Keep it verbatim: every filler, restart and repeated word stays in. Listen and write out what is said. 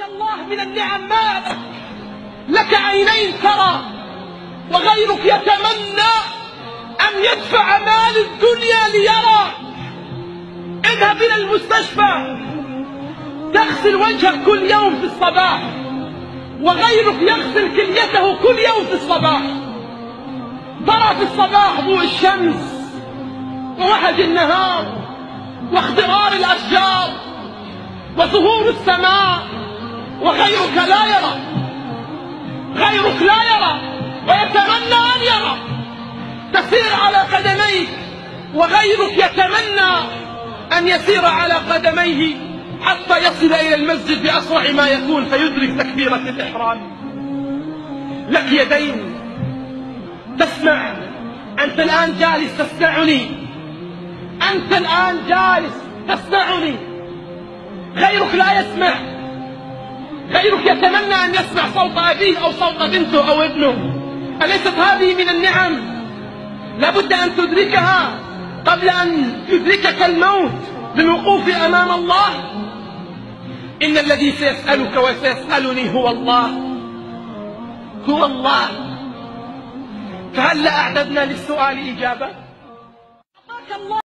الله من النعم ما لك عينين ترى وغيرك يتمنى أن يدفع مال الدنيا ليرى. اذهب إلى المستشفى تغسل وجهك كل يوم في الصباح وغيرك يغسل كليته كل يوم في الصباح. ترى في الصباح ضوء الشمس ووهج النهار واخضرار الأشجار وظهور السماء، وغيرك لا يرى، غيرك لا يرى ويتمنى أن يرى. تسير على قدميك وغيرك يتمنى أن يسير على قدميه حتى يصل إلى المسجد بأسرع ما يكون فيدرك تكبيرة الإحرام. لك يدين تسمع، أنت الآن جالس تسمعني، أنت الآن جالس تسمعني، غيرك لا يسمع. غيرك يتمنى أن يسمع صوت أبيه أو صوت بنته أو ابنه. أليست هذه من النعم؟ لابد أن تدركها قبل أن يدركك الموت للوقوف أمام الله. إن الذي سيسألك وسيسألني هو الله، هو الله. فهل أعددنا للسؤال إجابة؟